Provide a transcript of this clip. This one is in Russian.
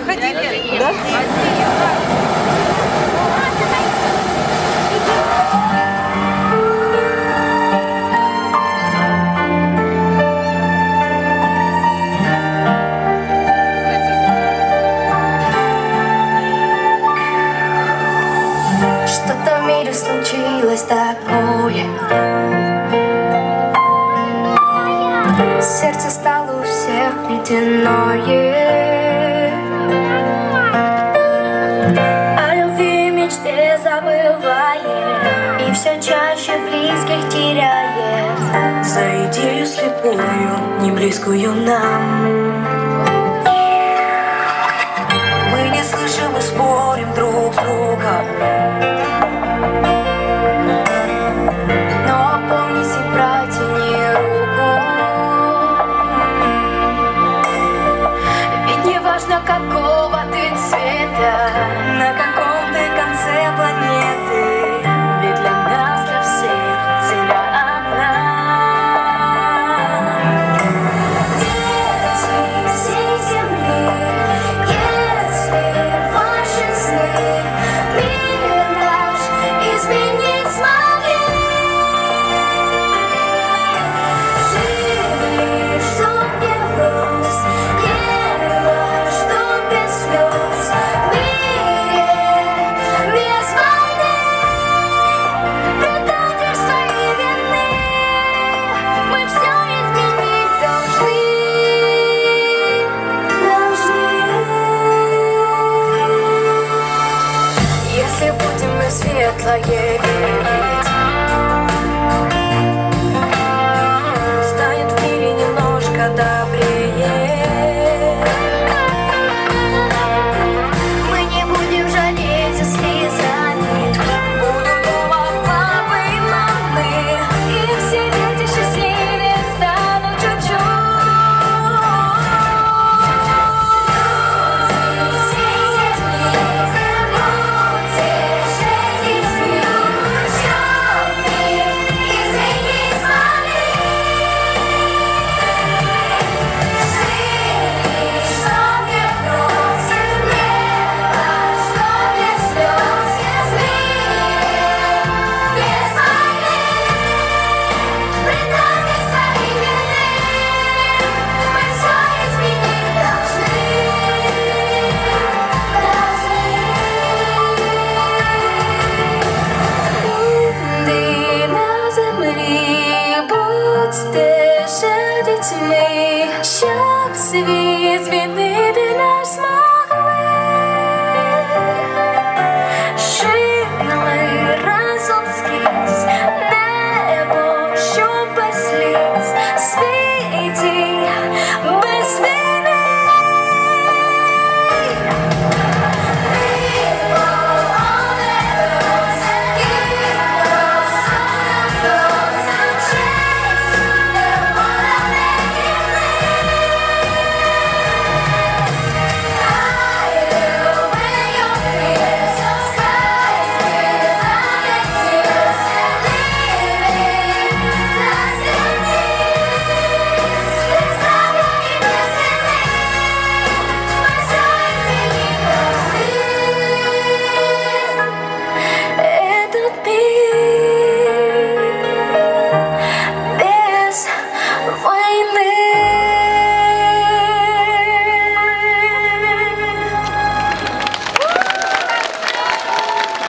не ходили. Да? Что-то в мире случилось такое. Сердце стало у всех ледяное. О любви и мечте забывает, и все чаще близких теряет. За идею слепую, не близкую нам. Мы не слышим и спорим друг с другом. Но опомнись и протяни руку. Ведь не важно, какого ты цвета, На каком ты конце планеты, ведь для нас, для всех, Земля одна. Дети всей земли, если ваши сны мир наш изменить смогли. Жили, чтоб не врос, небо, чтоб без слез, в мире без войны, предательства и вины. Мы все изменить должны. Если будем мы в светлое верить, Станет в мире немножко добрее. мы не будем жалеть и слезами. Буду дома папы и мамы, и все дети счастливее станут чуть-чуть. Всей земли, будьте же детьми, чтоб мир изменить смогли. Жили, чтоб не врос, небо, чтоб без слез, без войны, предательства и вины. Мы все изменить должны. Люди на землі, будьте же дітьми, щоб світ змінити наш змогли. Жили разом скрізь, небо, щоб без сліз,